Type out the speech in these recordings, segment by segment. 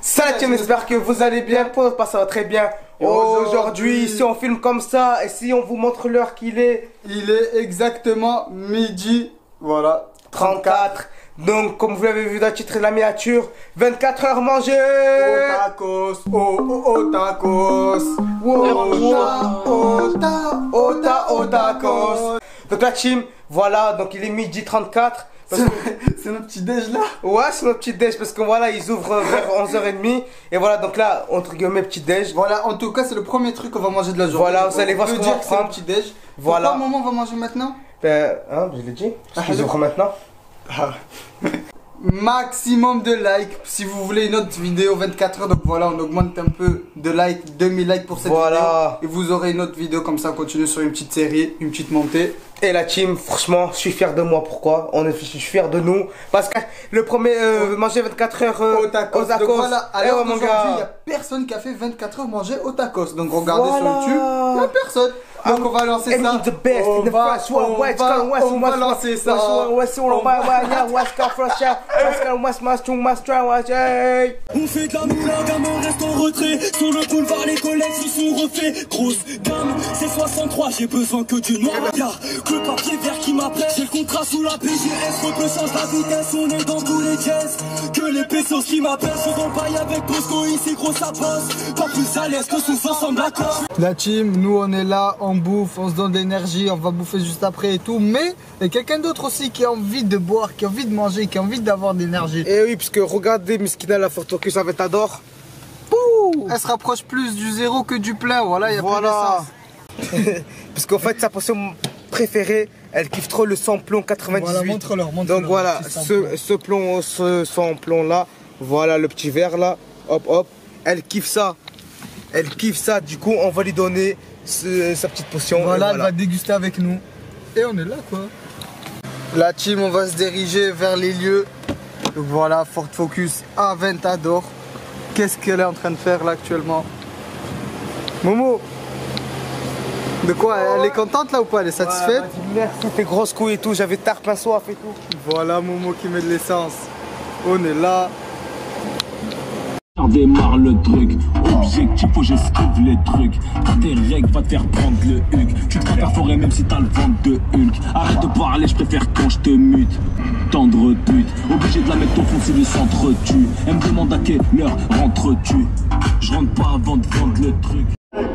Salut team, j'espère que vous allez bien, pour passer très bien. Aujourd'hui, si on filme comme ça, et si on vous montre l'heure qu'il est. Il est exactement midi, voilà, 34. Donc, comme vous l'avez vu dans le titre de la miniature, 24 heures mangées. Au tacos, au tacos, au tacos. Donc la team, voilà, donc il est midi 34. C'est notre petit déj là. Ouais, c'est notre petit déj parce que voilà, ils ouvrent vers 11h30. Et voilà, donc là, entre guillemets, petit déj. Voilà, en tout cas, c'est le premier truc qu'on va manger de la journée. Voilà, vous allez voir ce qu'on va prendre. Petit déj. Voilà. Pourquoi maman va manger maintenant? Ben, hein, je l'ai dit. Parce qu'ils ouvrent maintenant. Maximum de likes si vous voulez une autre vidéo 24 heures. Donc voilà, on augmente un peu de likes, 2000 likes pour cette vidéo. Et vous aurez une autre vidéo comme ça, on continue sur une petite série, une petite montée. Et la team, franchement, je suis fier de moi. Pourquoi? Je suis fier de nous. Parce que le premier, manger 24 heures au tacos. Donc voilà, alors aujourd'hui, il n'y a personne qui a fait 24 heures manger au tacos. Donc regardez sur YouTube, il n'y a personne. Donc on va lancer ça. On va lancer ça. On fait de la moula, gamin reste en retrait. Sur le boulevard, les collègues se sont refaits. Grosse gamme, c'est 63, j'ai besoin que du noir. Y'a que le papier vert qui m'appelle. J'ai le contrat sous la PGS, on peut changer la vitesse. On est dans tous les jazz. Que les pesos qui m'appellent. Je suis dans le bail avec Bosco, ici gros ça bosse. Pas plus à l'aise que sous ensemble à corps. La team, nous on est là, on bouffe, on se donne de l'énergie, on va bouffer juste après et tout. Mais il y a quelqu'un d'autre aussi qui a envie de boire, qui a envie de manger, qui a envie d'avoir de l'énergie. Et oui, parce que regardez, Miskina, la photo que ça va t'adore. Elle se rapproche plus du zéro que du plein, voilà, il y a voilà. Parce qu'en fait, sa potion préférée, elle kiffe trop le samplon 98. Voilà, montre-leur. Donc voilà, ce samplon là, voilà le petit verre là, hop hop, elle kiffe ça. Elle kiffe ça, du coup on va lui donner sa petite potion. Voilà, elle va déguster avec nous. Et on est là quoi. La team, on va se diriger vers les lieux. Donc voilà, Ford Focus Aventador. Qu'est-ce qu'elle est en train de faire là actuellement? Momo, de quoi? Elle est contente là ou pas? Elle est satisfaite? Merci, tes grosses couilles et tout, j'avais tard plein soif et tout. Voilà Momo qui met de l'essence. On est là. On démarre le truc, objectif faut j'esquive les trucs. Tes règles va te faire prendre le huc. Tu te prends ta forêt même si t'as le ventre de Hulk. Arrête de parler, je préfère quand je te mute. Tendre pute, obligé de la mettre au fond si le s'entretue. Elle me demande à quelle heure rentres-tu. Je rentre pas avant de vendre le truc.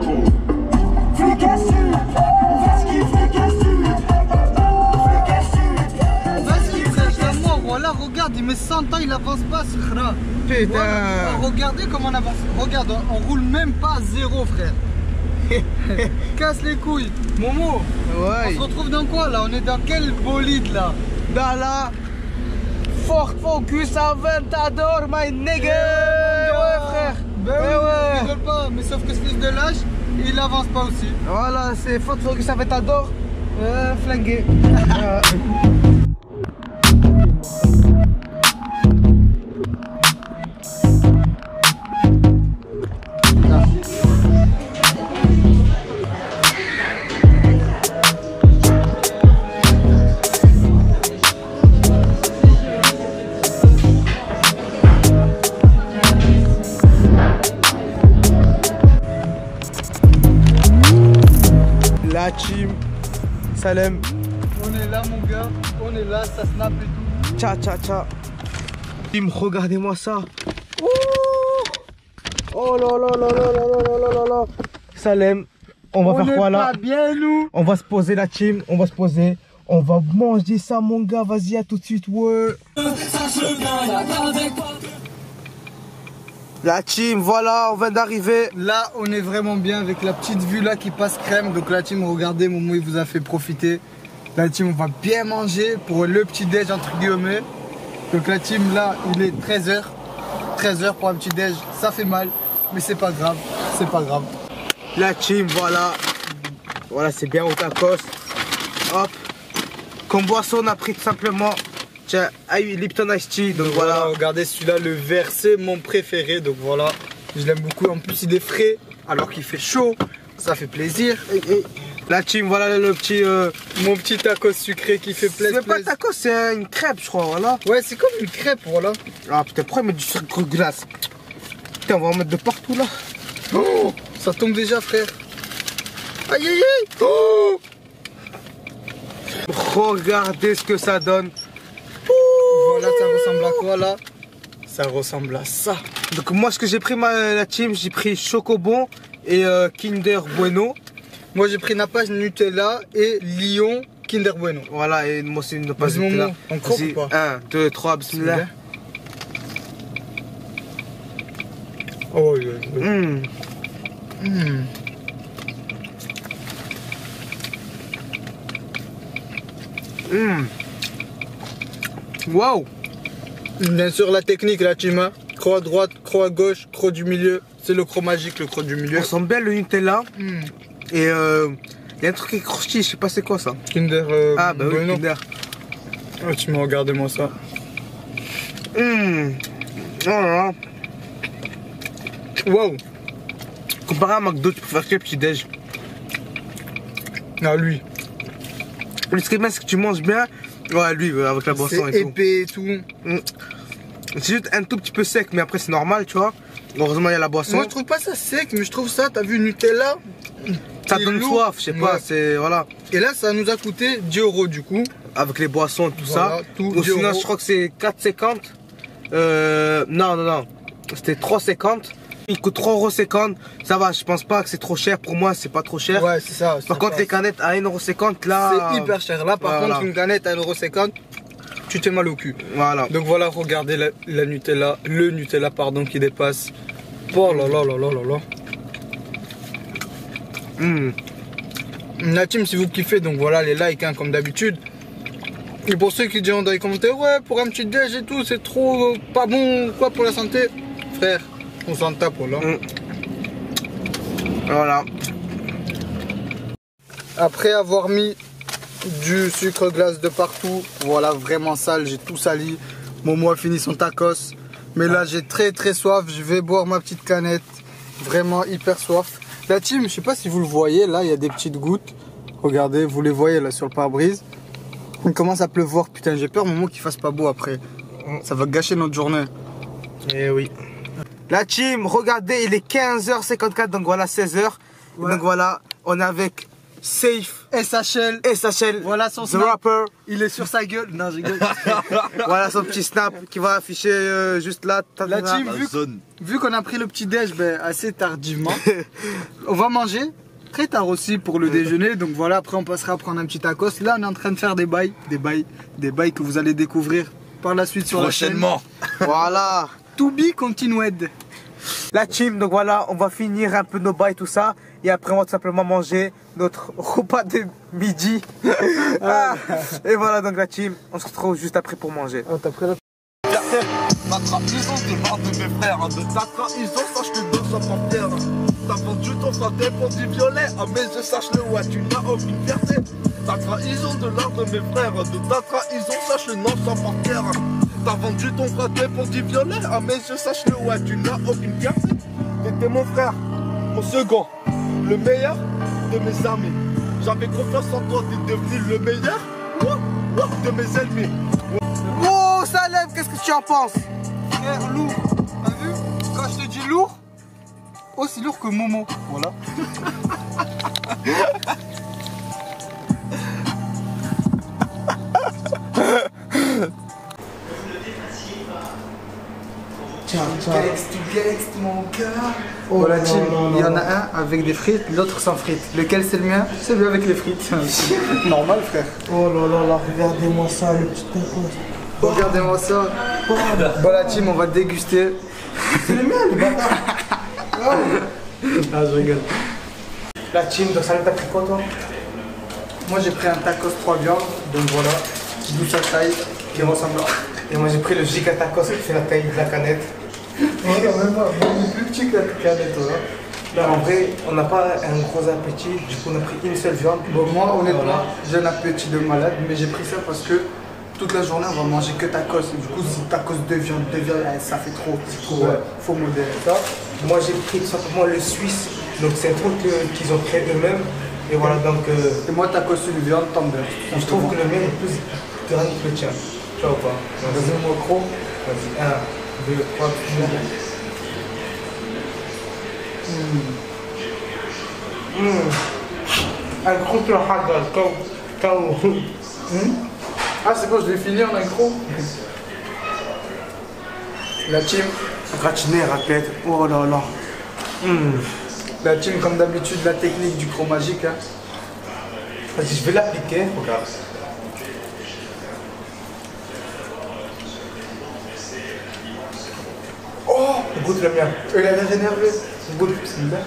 Voilà, regarde, il met 100 ans, il avance pas ce frère. Putain. Voilà, regardez comment on avance. Regarde, on roule même pas à zéro, frère. Casse les couilles. Momo, ouais. On se retrouve dans quoi là? On est dans quel bolide là? Dans la Ford Focus Aventador, my nigga. Ouais, frère. Ben oui, ouais. rigole pas, mais sauf que ce fils de lâche, il avance pas aussi. Voilà, c'est Ford Focus Aventador flingué. La team, Salem. On est là mon gars, on est là, ça snap et tout. Tcha tcha tcha. Team, regardez-moi ça. Oh là là là là là là là là. Salem, on va faire quoi là? Pas bien nous. On va se poser la team, on va se poser. On va manger ça mon gars, vas-y à tout de suite, ouais. La team, voilà, on vient d'arriver. Là, on est vraiment bien avec la petite vue là qui passe crème. Donc la team, regardez, Momo, il vous a fait profiter. La team, on va bien manger pour le petit déj entre guillemets. Donc la team, là, il est 13h. 13h pour un petit déj, ça fait mal. Mais c'est pas grave, c'est pas grave. La team, voilà. Voilà, c'est bien au tacos. Hop. Comme boisson, on a pris tout simplement tiens, Lipton Ice Tea. Donc voilà. Regardez celui-là, le vert, c'est mon préféré. Donc voilà, je l'aime beaucoup. En plus, il est frais alors qu'il fait chaud. Ça fait plaisir. La team, voilà le petit... mon petit tacos sucré qui fait plaisir. C'est pas un tacos, c'est une crêpe, je crois, voilà. Ouais, c'est comme une crêpe, voilà. Ah putain, pourquoi ils mettent du sucre glace? Putain, on va en mettre de partout là. Oh, ça tombe déjà, frère. Aïe, aïe, aïe. Oh. Regardez ce que ça donne. Voilà, ça ressemble à quoi là? Ça ressemble à ça. Donc moi, ce que j'ai pris, la team, j'ai pris Chocobon et Kinder Bueno. Moi, j'ai pris Nappage, Nutella et Lion Kinder Bueno. Voilà, et moi c'est une Vas-y, Nutella. on croque ou pas? 1, 2, 3, bismillah. Oh, oui, oui. Wow. Bien sûr, la technique, la team. Hein. Croix à droite, croix à gauche, croix du milieu. C'est le croc magique, le croc du milieu. On sent bien le Nutella. Et il y a un truc qui croustille, je sais pas c'est quoi ça. Kinder. Ah bah oui, Bueno. Kinder. Oh, tu m'as regardé moi ça. Oh là là. Waouh. Comparé à McDo, tu peux faire quel petit déj? Ah, lui. Le ce qui est bien, c'est que tu manges bien. Ouais, lui, avec la boisson et C'est tout. épais et tout. C'est juste un tout petit peu sec, mais après c'est normal, tu vois. Heureusement, il y a la boisson. Moi, je trouve pas ça sec, mais je trouve ça, t'as vu Nutella? Ça il est donne lourd. soif, je sais pas, Ouais. c'est. Voilà. Et là, ça nous a coûté 10 € du coup. Avec les boissons et tout Voilà, ça. tout Ou 10 sinon, €. je crois que c'est 4,50. Non. C'était 3,50. Il coûte 3,50 €. Ça va, je pense pas que c'est trop cher. Pour moi, c'est pas trop cher. Ouais, c'est ça. Par contre, les canettes à 1,50 € là. C'est hyper cher. Là, par voilà. contre, une canette à 1,50 €, tu t'es mal au cul. Voilà. Donc voilà, regardez la Nutella, le Nutella, pardon, qui dépasse. Oh là là là là là là. La team, si vous kiffez, donc voilà les likes, hein, comme d'habitude. Et pour ceux qui diront dans les commentaires, ouais, pour un petit déj et tout, c'est trop pas bon, quoi, pour la santé. Frère, on s'en tape, là. Voilà. Après avoir mis du sucre glace de partout, voilà, vraiment sale, j'ai tout sali. Momo a fini son tacos. Mais là, j'ai très soif, je vais boire ma petite canette. Vraiment hyper soif. La team, je sais pas si vous le voyez, là, il y a des petites gouttes. Regardez, vous les voyez là sur le pare-brise. Il commence à pleuvoir, putain, j'ai peur, Momo, qu'il fasse pas beau après. Ça va gâcher notre journée. Eh oui. La team, regardez, il est 15h54, donc voilà, 16h. Ouais. Donc voilà, on est avec Safe SHL. Voilà son The snap. Rapper. Il est sur sa gueule. Non, je rigole. Voilà son petit snap qui va afficher juste là. La team, vu qu'on a pris le petit déj assez tardivement, on va manger très tard aussi pour le déjeuner. Donc voilà, après on passera à prendre un petit tacos. Là, on est en train de faire des bails que vous allez découvrir par la suite sur la chaîne. Voilà. To be continued. La team, donc voilà, on va finir un peu nos bails, tout ça. Et après, on va tout simplement manger notre repas de midi. Et voilà, donc la team, on se retrouve juste après pour manger. Oh, t'as pris la... Ma trahison de l'art de mes frères, de ta trahison, sache que d'autres sont en pierre. T'as vendu ton frère pour du violet, à mes yeux, sache-le, ouais, tu n'as aucune fierté. Ta trahison de l'art de mes frères, de ta trahison, sache-le, non, sans portière. T'as vendu ton frère pour du violet, à mes yeux, sache-le, ouais, tu n'as aucune fierté. T'étais mon frère, mon second, le meilleur de mes amis. J'avais confiance en toi, t'es devenu le meilleur de mes ennemis. Oh, Salem, qu'est-ce que tu en penses? Frère, lourd. T'as vu? Quand je te dis lourd, aussi lourd que Momo. Voilà. Gangst, mon gars. Voilà, team, il y en a un avec des frites, l'autre sans frites. Lequel c'est le mien? C'est lui avec les frites. Normal, frère. Oh là là là, regardez-moi ça, le petit tacos. Regardez-moi ça. Voilà, team, on va déguster. C'est le mien, le bâtard. Ah, je rigole. La team, donc Salem, t'as pris quoi toi? Moi, j'ai pris un tacos 3 viandes, donc voilà, d'où sa taille, qui ressemble à... Et moi j'ai pris le giga tacos qui fait la taille de la canette. Ouais, quand même pas. Il est plus petit que la canette, là. Là, en vrai, on n'a pas un gros appétit, du coup on a pris une seule viande. Bon, moi, honnêtement, Voilà. j'ai un appétit de malade, mais j'ai pris ça parce que toute la journée, on va manger que tacos. Et du coup, c'est tacos de viande, ça fait trop. Ouais. Faut modérer ça. Moi j'ai pris tout simplement le suisse, donc c'est un truc qu'ils ont créé eux-mêmes. Et voilà, donc Et moi, tacos une viande, tender. je trouve que le mien est plus terrain que le tien. Tu vois ou pas? Vas-y, moi, gros. Vas-y, 1, 2, 3, Un gros plan hagal, KO. Ah, c'est bon, je l'ai fini en accro. La team. Gratiné, raclette. Oh là là. La team, comme d'habitude, la technique du croc magique. Hein. Vas-y, je vais l'appliquer. Regarde. Oh, goûte le mien. Il a l'air énervé. Goûte, c'est bien.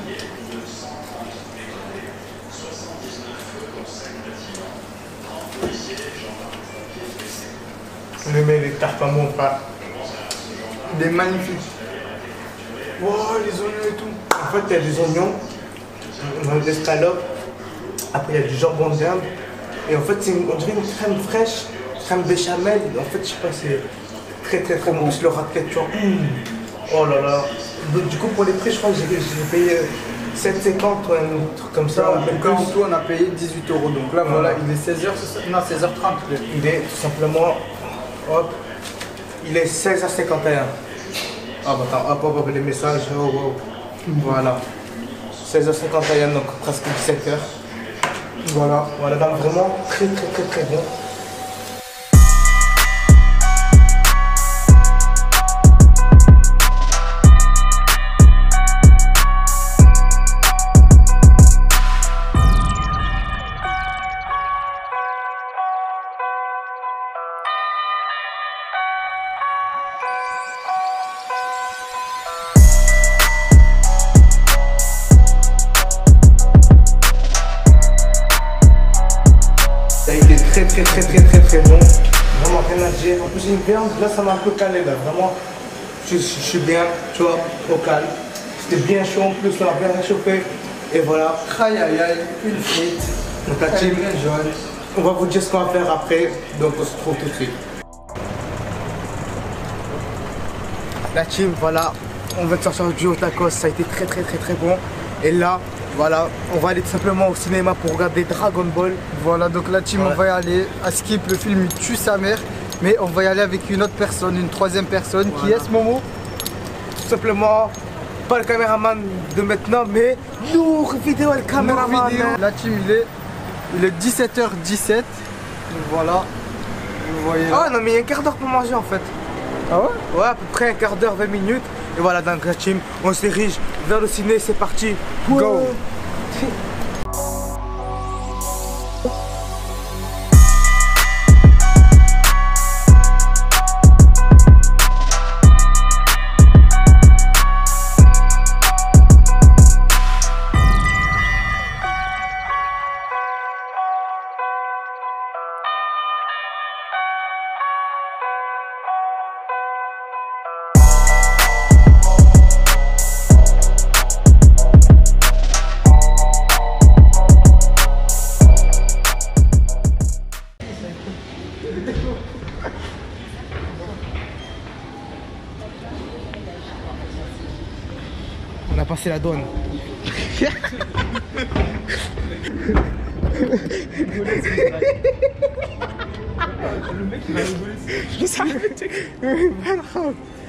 On met les tartes à mon frère. Il est magnifique. Wow, les oignons et tout. En fait, il y a des oignons, on a des escalopes, après il y a du jambon d'Inde. Et en fait, on dirait une crème fraîche, crème béchamel. En fait, je sais pas, c'est très bon. Plus le raclette, tu vois. Oh là là. Donc, du coup, pour les prix, je crois que j'ai payé 7,50 ou un truc comme ça. Donc, en tout, on a payé 18 €. Donc là, voilà, il est 16h, non, 16h30. Il est tout simplement, hop, il est 16h51. Ah bah attends, hop, les messages, oh. Voilà. 16h51, donc presque 17h. Voilà, donc vraiment très bon. Très bon. Vraiment rien à dire. En plus j'ai une viande, là ça m'a un peu calé là. Vraiment, je suis bien, tu vois, au calme. C'était bien chaud en plus, on a bien réchauffé. Et voilà. Aïe aïe aïe, une frite. Donc la team, jaune. on va vous dire ce qu'on va faire après. Donc on se retrouve tout de suite. La team, voilà. On vient de sortir du haut tacos, ça a été très bon. Et là, voilà, on va aller tout simplement au cinéma pour regarder Dragon Ball. Voilà, donc la team, on va y aller. À Skip, le film il tue sa mère. Mais on va y aller avec une autre personne, une troisième personne. Voilà. Qui est ce Momo? Tout simplement, pas le caméraman de maintenant, mais Nour Vidéo, le caméraman. La team, il est 17h17. Donc voilà, vous voyez là. Ah non, mais il y a un quart d'heure pour manger en fait. Ah ouais? Ouais, à peu près un quart d'heure, 20 minutes. Et voilà, dans la team, on se dirige vers le ciné, c'est parti. Go! On a passé la douane. Je savais.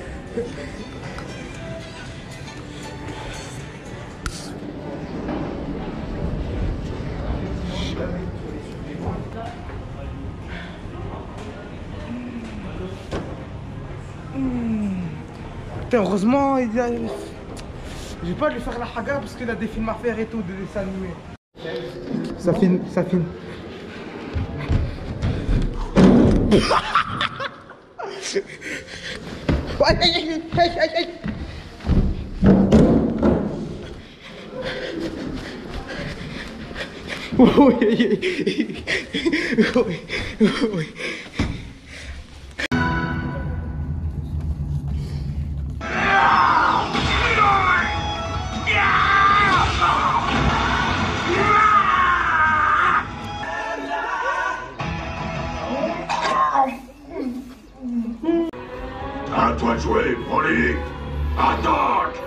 Putain, heureusement, il a... J'ai pas lui faire la haga parce qu'il a des films à faire et tout, de dessins animés. Ça filme. Oui. À toi de jouer, Broly. Attaque!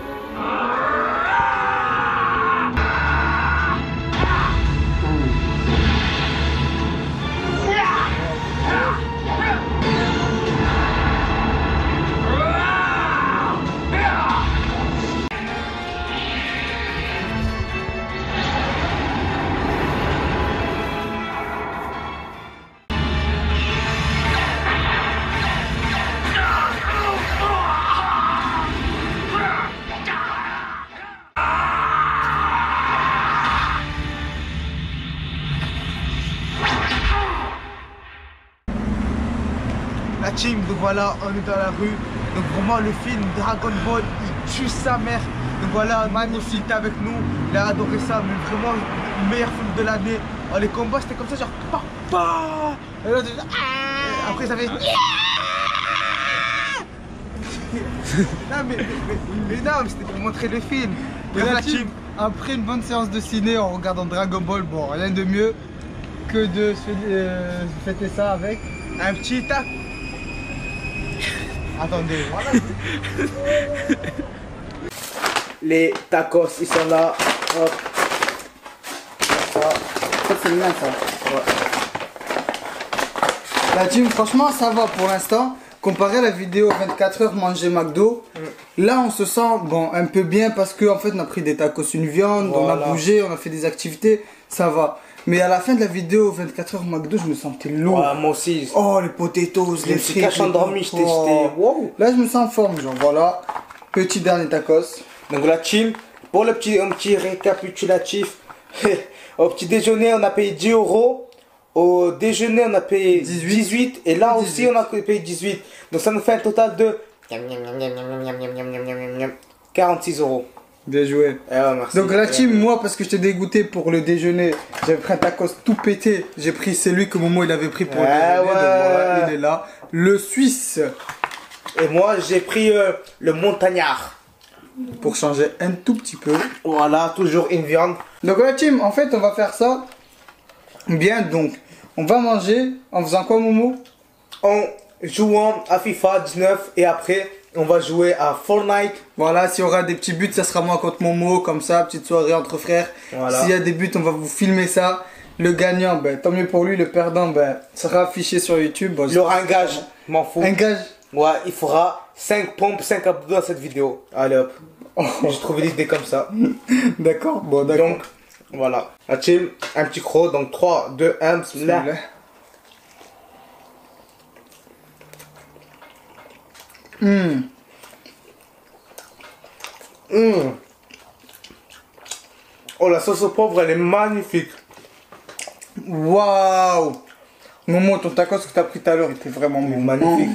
La team, donc voilà, on est dans la rue. Donc vraiment le film Dragon Ball, il tue sa mère. Donc voilà, magnifique, t'es avec nous. Il a adoré ça, mais vraiment le meilleur film de l'année. Oh, les combats c'était comme ça, genre papa. Et là, après ça fait. Non mais non, mais c'était pour montrer le film. Et la team, après une bonne séance de ciné en regardant Dragon Ball, bon, rien de mieux que de fêter ça avec un petit tac. Attendez, voilà. Les tacos, ils sont là. Hop. Ça c'est bien ça. Ouais. La team, franchement, ça va pour l'instant. Comparé à la vidéo 24 heures manger McDo, là on se sent bon un peu bien parce qu'en fait on a pris des tacos, une viande, voilà. On a bougé, on a fait des activités, ça va. Mais à la fin de la vidéo 24 heures McDo, je me sentais lourd. Ouais, moi aussi. Oh les potatoes, les frites. Cache endormi, j'étais wow. Là je me sens en forme, genre voilà. Petit dernier tacos. Donc la team, pour un petit récapitulatif, au petit déjeuner on a payé 10 €. Au déjeuner, on a payé 18 et là 18. Aussi, on a payé 18. Donc, ça nous fait un total de 46 €. Bien joué. Merci. Donc, la team, moi, parce que j'étais dégoûté pour le déjeuner, j'avais pris un tacos tout pété. J'ai pris celui que Momo il avait pris pour le déjeuner. Donc, voilà, il est là. Le Suisse. Et moi, j'ai pris le montagnard. Pour changer un tout petit peu. Voilà, toujours une viande. Donc, la team, en fait, on va faire ça. Bien, donc, on va manger en faisant quoi, Momo? En jouant à FIFA 19 et après, on va jouer à Fortnite. Voilà, s'il y aura des petits buts, ça sera moi contre Momo, comme ça, petite soirée entre frères. Voilà. S'il y a des buts, on va vous filmer ça. Le gagnant, ben, tant mieux pour lui. Le perdant, ben, sera affiché sur YouTube. Bon, il y aura un gage, m'en fous. Un gage? Ouais, il fera 5 pompes, 5 abdos dans cette vidéo. Allez hop. Oh. J'ai trouvé l'idée comme ça. D'accord, bon, d'accord. Donc, voilà. La team, un petit croc. Donc 3, 2, 1, bismillah. Oh, la sauce au poivre, elle est magnifique. Waouh. Momo, ton tacos que tu as pris tout à l'heure était vraiment magnifique.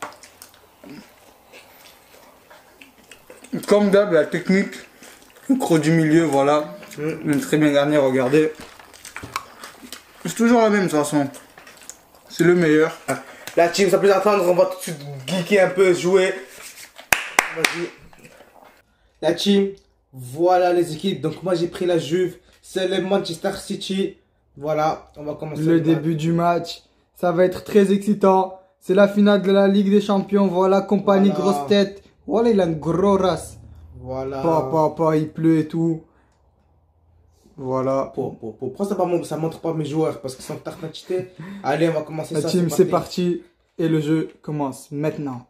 Comme d'hab, la technique, le croc du milieu, voilà. Très bien garni, regardez. C'est toujours la même de toute façon. C'est le meilleur. La team, ça peut attendre, on va tout de suite geeker un peu, jouer. Vas-y. La team, voilà les équipes. Donc moi j'ai pris la Juve, c'est le Manchester City. Voilà, on va commencer. Le début du match, ça va être très excitant. C'est la finale de la Ligue des Champions. Voilà, compagnie voilà. Grosse tête. Voilà, il a une grosse race. Voilà. Papa, il pleut et tout. Voilà. Pourquoi ça montre pas mes joueurs? Parce qu'ils sont tartachités. Allez, on va commencer la team, c'est parti. Et le jeu commence maintenant.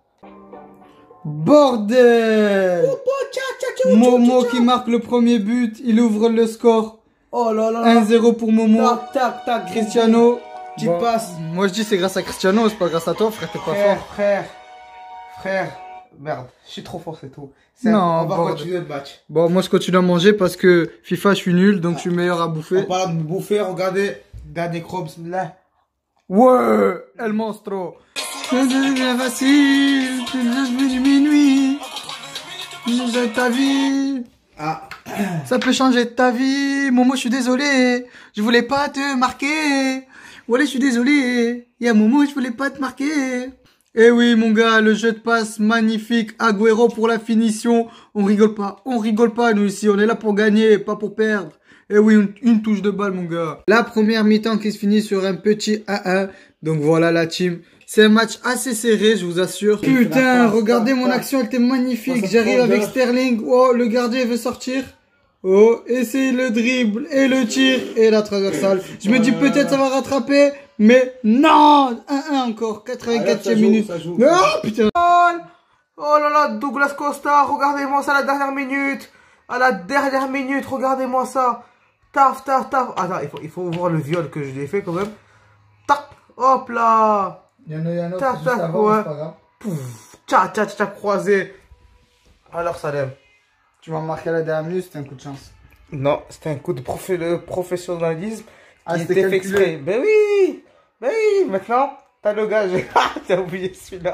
Bordel! Momo qui marque le premier but. Il ouvre le score. Oh là là. 1-0 pour Momo. Tac. Cristiano. Tu passes. Moi je dis c'est grâce à Cristiano, c'est pas grâce à toi, frère. T'es pas fort. Frère. Merde, je suis trop fort, c'est tout. Non, on va continuer le match. Bon, moi je continue à manger parce que FIFA je suis nul, donc je suis meilleur à bouffer. On parle de bouffer, regardez. Dernier chrome, là. Ouais, El Monstro. C'est facile, c'est du minuit. Changer ta vie. Ah. Ça peut changer ta vie. Momo, je suis désolé. Je voulais pas te marquer. Voilà, je suis désolé. Y'a Momo, je voulais pas te marquer. Eh oui, mon gars, le jeu de passe magnifique. Agüero pour la finition. On rigole pas, nous ici. On est là pour gagner, pas pour perdre. Eh oui, une touche de balle, mon gars. La première mi-temps qui se finit sur un petit 1-1. Donc voilà la team. C'est un match assez serré, je vous assure. Putain, regardez mon action, elle était magnifique. J'arrive avec Sterling. Oh, le gardien veut sortir. Oh, et c'est le dribble, et le tir, et la transversale. Je me dis peut-être ça va rattraper, mais non! 1-1 encore, 84e minute. Non, putain! Oh là là, Douglas Costa, regardez-moi ça à la dernière minute. À la dernière minute, regardez-moi ça. Taf. Attends, il faut voir le viol que je lui ai fait quand même. Tac, hop là. Il y en a un autre, tac, juste avant, c'est pas grave. Tcha, croisé. Alors, Salem. Tu vas marquer la dernière minute, c'était un coup de chance. Non, c'était un coup de professionnalisme qui c'était était fait exprès. Ben oui, maintenant, T'as le gage. T'as oublié celui-là.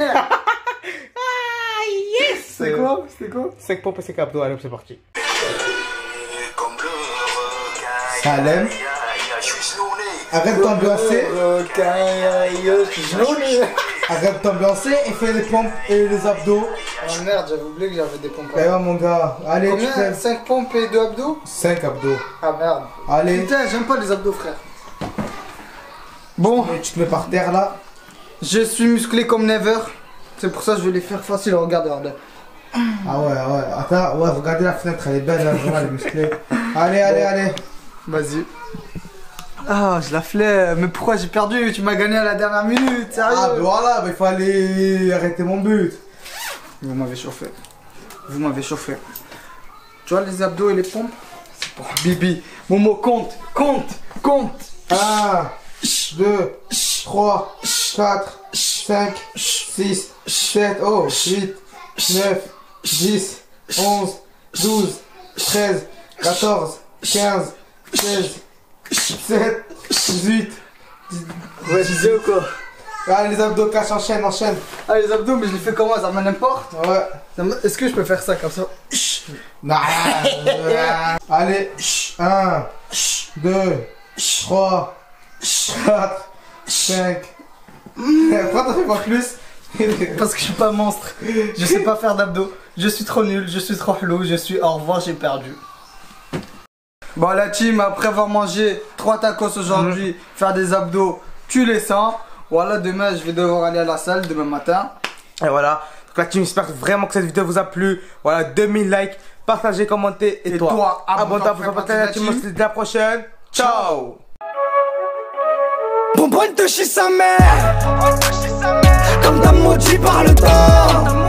Yes. C'est quoi? C'était quoi? 5 pompes et 5 abdos, allez, c'est parti. Salem. Arrête d'ambiancer. Arrête d'ambiancer et fais les pompes et les abdos. Oh merde, j'avais oublié que j'avais des pompes. Eh ouais, mon gars, allez, combien? tu fais 5 pompes et 2 abdos? 5 abdos. Ah merde. Allez. Putain, j'aime pas les abdos, frère. Bon, Et tu te mets par terre là. je suis musclé comme never. C'est pour ça que je vais les faire facile. Regarde, regarde. Ah ouais, ouais. Attends, ouais, regardez la fenêtre, elle est belle, hein, vraiment, elle est musclée. Allez, allez, allez. Vas-y. Ah, je la flemme. Mais pourquoi j'ai perdu? Tu m'as gagné à la dernière minute, sérieux? Ah, bah voilà, bah, il fallait arrêter mon but. Vous m'avez chauffé. Vous m'avez chauffé. Tu vois les abdos et les pompes? C'est pour Bibi. Momo, compte, compte, compte. 1, 2, 3, 4, 5, 6, 7, oh, 8, 9, 10, 11, 12, 13, 14, 15, 16, 17, 18. Ouais, je disais ou quoi? Allez, les abdos, cache, enchaîne, enchaîne. Ah, les abdos, mais je les fais comment? Ça m'importe? Ouais. Est-ce que je peux faire ça comme ça? Non. Allez, 1, 2, 3, 4, 5. Pourquoi t'en fais pas plus? Parce que je suis pas monstre. Je sais pas faire d'abdos. Je suis trop nul, je suis trop flou, je suis au revoir, j'ai perdu. Bon, la team, après avoir mangé 3 tacos aujourd'hui, faire des abdos, tu les sens. Voilà, demain je vais devoir aller à la salle, demain matin. Et voilà. Donc la team, j'espère vraiment que cette vidéo vous a plu. Voilà, 2000 likes, partagez, commentez. Et toi abonne-toi pour faire partie de la team. On se dit à la prochaine. Ciao. Bonbonne de chez sa mère, comme d'un maudit par le temps.